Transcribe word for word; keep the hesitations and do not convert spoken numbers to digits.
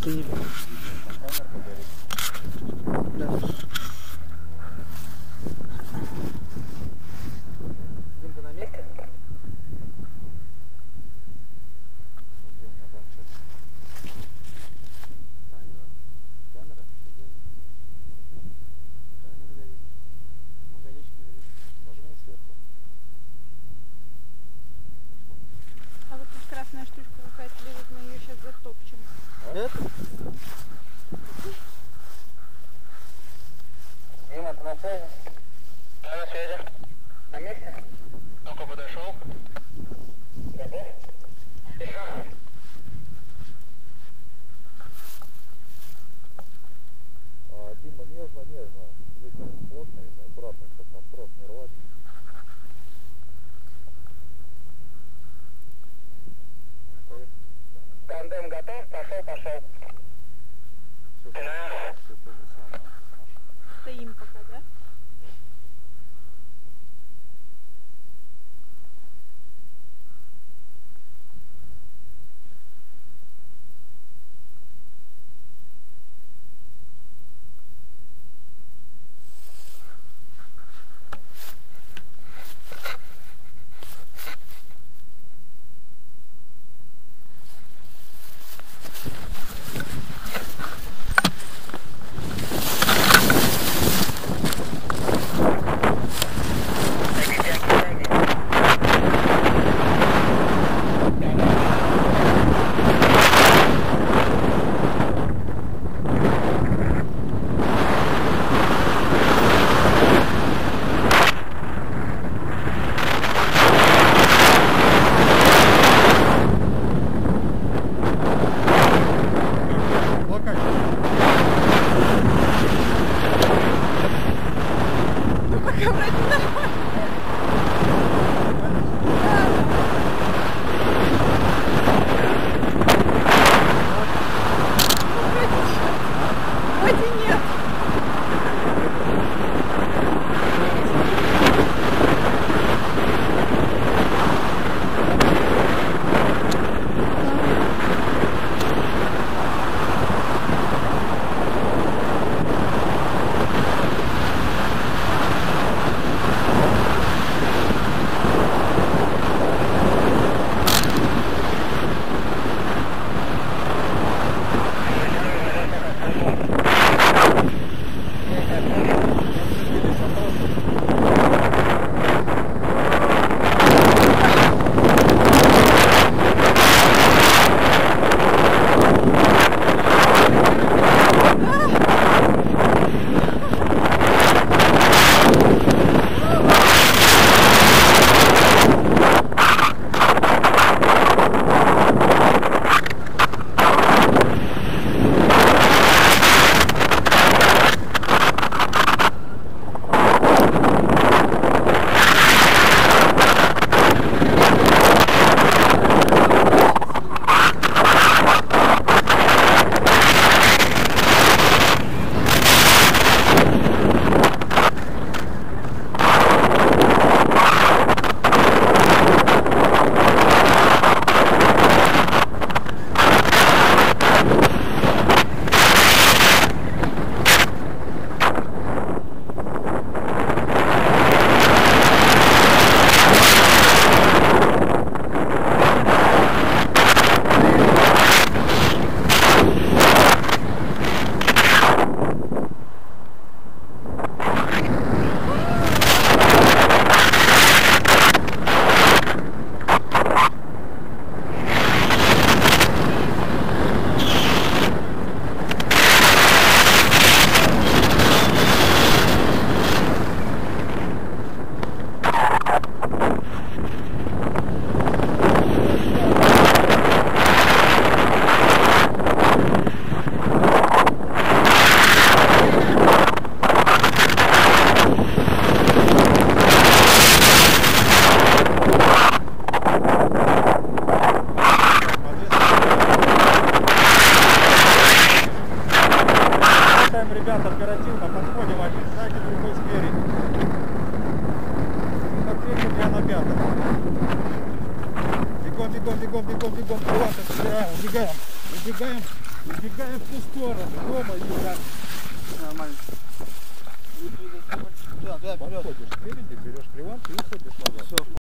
Ты... Да. Димка на месте? Камера? Камера горит. Магонечки горит. Нажми сверху. А вот тут красная штучка какая-то лежит, мы ее сейчас затопчем. Это? Дима, ты на связи? Да, на связи. На месте? Только подошел. Готов? Еще. А, Дима, нежно, нежно. Ветер плотный, аккуратно, чтобы там трос не рвать. Тандем готов? Пошел, пошел. Все, все то же самое. Стоим пока, да? ребят, оперативно подходим, один сзади, другой спереди. На третьем, я на пятом. Бегом, бегом, бегом, бегом, бегом, куда-то собираем, убегаем, убегаем. Убегаем в ту сторону. Дома юга. Нормально. Туда, туда, вперед. Подходишь спереди, берешь приванку и уходишь назад. Все.